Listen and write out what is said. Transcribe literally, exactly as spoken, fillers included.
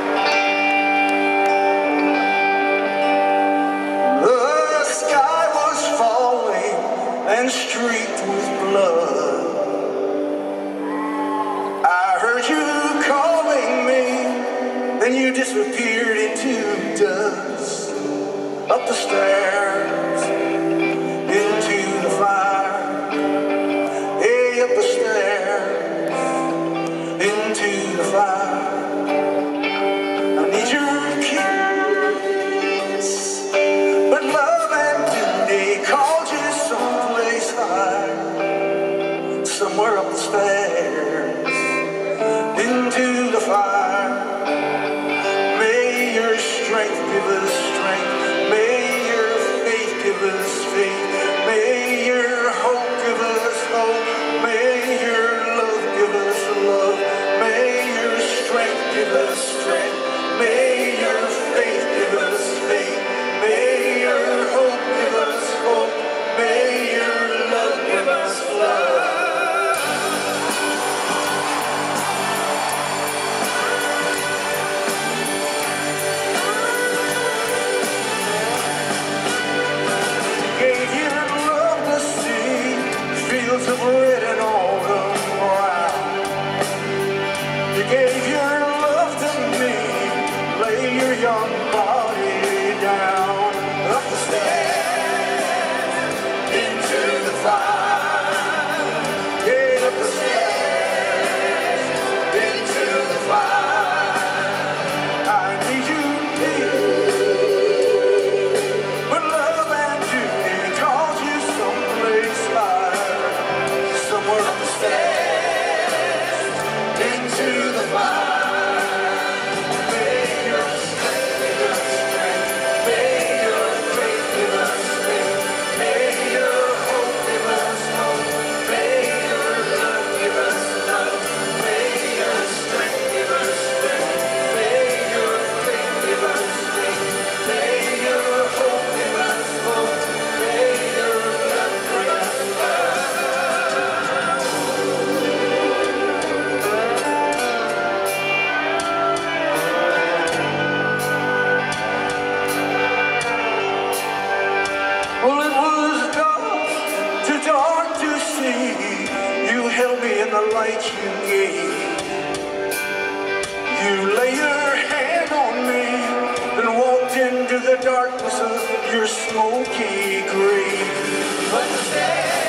The sky was falling and streaked with blood. I heard you calling me, then you disappeared into dust. Up the stairs, into the fire. Hey, up the stairs, into the fire. I need your kiss, but love and duty called you someplace high, somewhere up the stairs, into the fire. May your strength give us strength. May your faith give us faith. May your hope give us hope. May your love give us love. May your strength give us strength. May your faith give us faith. May your hope give us hope. May your love give us love. Fields of red and autumn brown. You gave your love to me. Lay your young body down. Up the stairs, into the fire. Yeah, up the stairs, into the fire. I need you, dear, but love and duty called you someplace high, somewhere up the stairs, into the fire. May your strength give us strength. May your faith give us faith. May your hope give us hope. May your love give us love. May your strength give us strength. May your faith give us faith. May your hope give us hope. May your love give us love. Well, it was dark, too dark to see. You held me in the light you gave. You lay your hand on me and walked into the darkness of your smoky grave. But